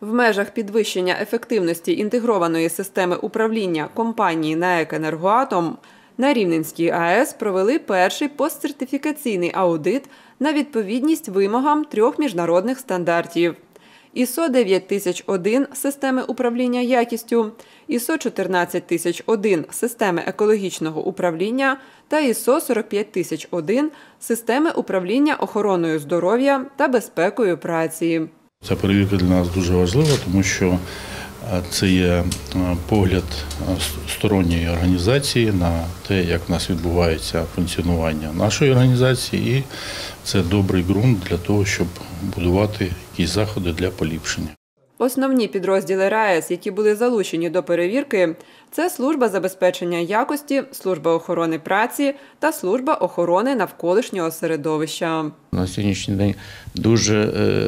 В межах підвищення ефективності інтегрованої системи управління компанії НАЕК «Енергоатом» на Рівненській АЕС провели перший постсертифікаційний аудит на відповідність вимогам 3 міжнародних стандартів – ISO 9001 системи управління якістю, ISO 14001 системи екологічного управління та ISO 45001 системи управління охороною здоров'я та безпекою праці. Ця перевірка для нас дуже важлива, тому що це є погляд сторонньої організації на те, як в нас відбувається функціонування нашої організації, і це добрий ґрунт для того, щоб будувати якісь заходи для поліпшення. Основні підрозділи РаЕС, які були залучені до перевірки – це Служба забезпечення якості, Служба охорони праці та Служба охорони навколишнього середовища. На сьогоднішній день дуже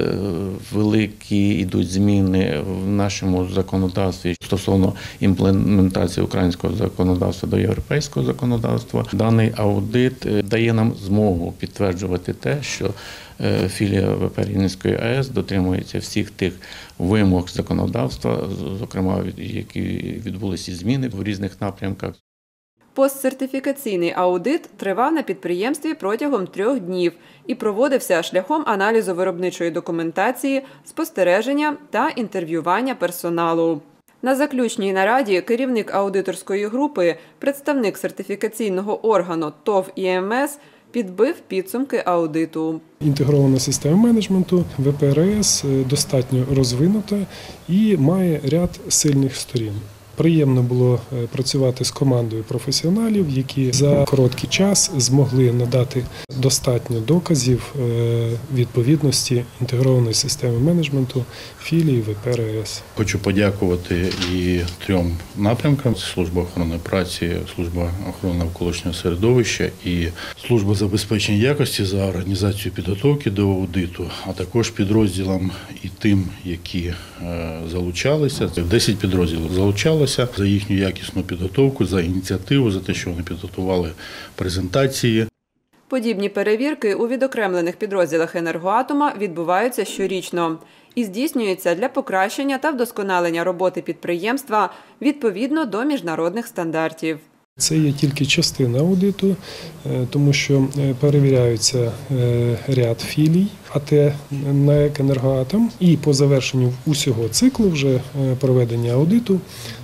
великі йдуть зміни в нашому законодавстві стосовно імплементації українського законодавства до європейського законодавства. Даний аудит дає нам змогу підтверджувати те, що філія ВП Рівненської АЕС дотримується всіх тих вимог законодавства, зокрема, які відбулися зміни в різних напрямках. Постсертифікаційний аудит тривав на підприємстві протягом 3 днів і проводився шляхом аналізу виробничої документації, спостереження та інтерв'ювання персоналу. На заключній нараді керівник аудиторської групи, представник сертифікаційного органу ТОВ ІМС підбив підсумки аудиту. Інтегрована система менеджменту ВП РаЕС достатньо розвинута і має ряд сильних сторін. Приємно було працювати з командою професіоналів, які за короткий час змогли надати достатньо доказів відповідності інтегрованої системи менеджменту філії ВП РаЕС. Хочу подякувати і 3 напрямкам – Служба охорони праці, Служба охорони навколишнього середовища і Служба забезпечення якості за організацію підготовки до аудиту, а також підрозділам і тим, які залучалися. 10 підрозділів залучалися. За їхню якісну підготовку, за ініціативу, за те, що вони підготували презентації. Подібні перевірки у відокремлених підрозділах «Енергоатома» відбуваються щорічно і здійснюються для покращення та вдосконалення роботи підприємства відповідно до міжнародних стандартів. Це є тільки частина аудиту, тому що перевіряються ряд філій АТ НАЕК «Енергоатом», і по завершенню усього циклу вже проведення аудиту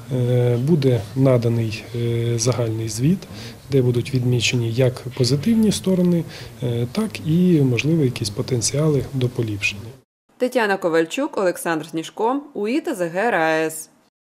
буде наданий загальний звіт, де будуть відмічені як позитивні сторони, так і, можливо, якісь потенціали до поліпшення. Тетяна Ковальчук, Олександр Сніжко, УІТА ЗГ РаЕС.